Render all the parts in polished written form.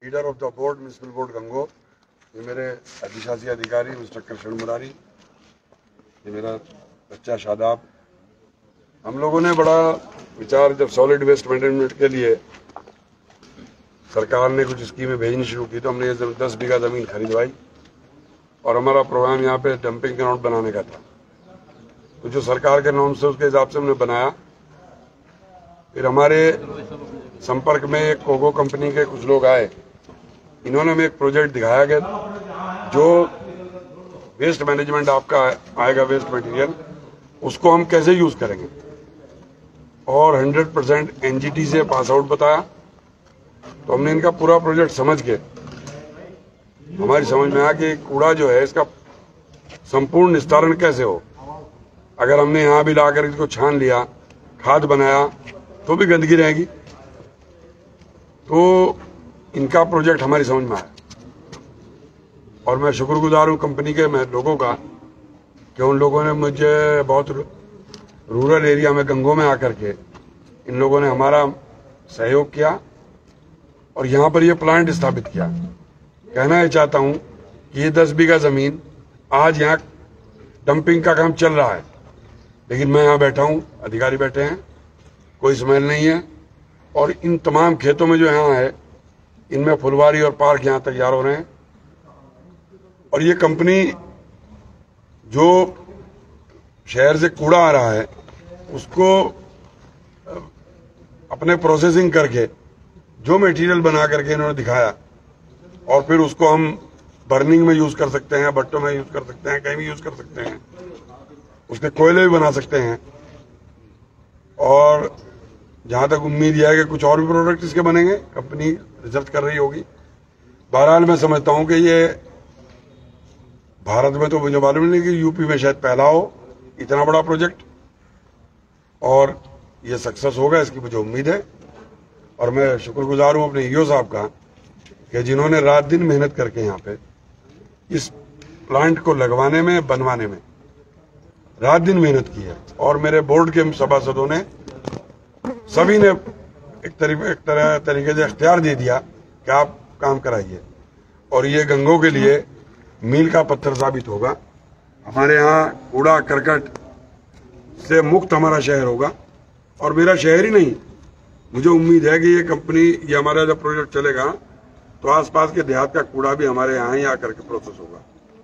Leader of the board municipal board Gangoh, ये मेरे अधिशासी अधिकारी मिस्टर कृष्ण मुरारी, ये मेरा बच्चा शादाब। हम लोगों ने बड़ा विचार, जब सॉलिड वेस्ट मैनेजमेंट के लिए सरकार ने कुछ स्कीमें भेजनी शुरू की तो हमने ये 10 बीघा जमीन खरीदवाई और हमारा प्रोग्राम यहाँ पे डंपिंग ग्राउंड बनाने का था। तो जो सरकार के नॉर्म्स है उसके हिसाब से हमने बनाया। फिर हमारे संपर्क में एक कोगो कंपनी के कुछ लोग आए, इन्होंने हमें एक प्रोजेक्ट दिखाया कि जो वेस्ट मैनेजमेंट आपका आएगा, वेस्ट मटेरियल, उसको हम कैसे यूज करेंगे, और 100% एनजीटी से पास आउट बताया। तो हमने इनका पूरा प्रोजेक्ट समझ के हमारी समझ में आया कि कूड़ा जो है इसका संपूर्ण निस्तारण कैसे हो। अगर हमने यहाँ भी लाकर इसको छान लिया, खाद बनाया, तो भी गंदगी रहेगी। तो इनका प्रोजेक्ट हमारी समझ में आया और मैं शुक्रगुजार हूँ कंपनी के लोगों का कि उन लोगों ने मुझे बहुत रूरल एरिया में गंगो में आकर के इन लोगों ने हमारा सहयोग किया और यहाँ पर ये प्लांट स्थापित किया। कहना ये चाहता हूँ कि ये 10 बीघा जमीन आज यहाँ डंपिंग का काम चल रहा है, लेकिन मैं यहाँ बैठा हूँ, अधिकारी बैठे हैं, कोई स्मेल नहीं है। और इन तमाम खेतों में जो यहाँ है, इनमें फुलवारी और पार्क यहाँ तैयार हो रहे हैं। और ये कंपनी जो शहर से कूड़ा आ रहा है उसको अपने प्रोसेसिंग करके जो मटेरियल बना करके इन्होंने दिखाया, और फिर उसको हम बर्निंग में यूज कर सकते हैं, भट्टों में यूज कर सकते हैं, कहीं भी यूज कर सकते हैं, उसके कोयले भी बना सकते हैं। और जहां तक उम्मीद यह है कि कुछ और भी प्रोडक्ट इसके बनेंगे, कंपनी रिसर्च कर रही होगी। बहरहाल मैं समझता हूं कि ये भारत में तो मुझे मालूम नहीं कि यूपी में शायद पहला हो इतना बड़ा प्रोजेक्ट, और ये सक्सेस होगा इसकी मुझे उम्मीद है। और मैं शुक्रगुजार हूं अपने ईओ साहब का कि जिन्होंने रात दिन मेहनत करके यहाँ पे इस प्लांट को लगवाने में, बनवाने में रात दिन मेहनत की है। और मेरे बोर्ड के सभासदों ने सभी ने एक तरीके से इख्तियार दे दिया कि आप काम कराइए, और ये गंगो के लिए मील का पत्थर साबित होगा। हमारे यहाँ कूड़ा करकट से मुक्त हमारा शहर होगा, और मेरा शहर ही नहीं, मुझे उम्मीद है कि ये कंपनी, ये हमारा जब प्रोजेक्ट चलेगा तो आसपास के देहात का कूड़ा भी हमारे यहाँ ही आकर के प्रोसेस होगा।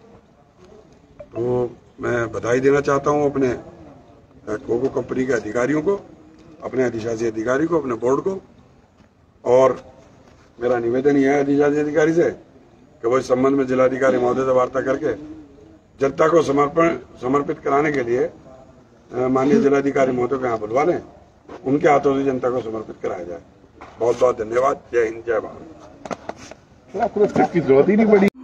तो मैं बधाई देना चाहता हूँ अपने कोगो कंपनी के अधिकारियों को, अपने अधिशासी अधिकारी को, अपने बोर्ड को। और मेरा निवेदन यह है अधिशासी अधिकारी से कि वो इस संबंध में जिलाधिकारी महोदय से वार्ता करके जनता को समर्पित कराने के लिए माननीय जिलाधिकारी महोदय को यहाँ बुलवा लें, उनके हाथों से जनता को समर्पित कराया जाए। बहुत बहुत धन्यवाद। जय हिंद, जय भारत। आपको की जरूरत ही नहीं पड़ी।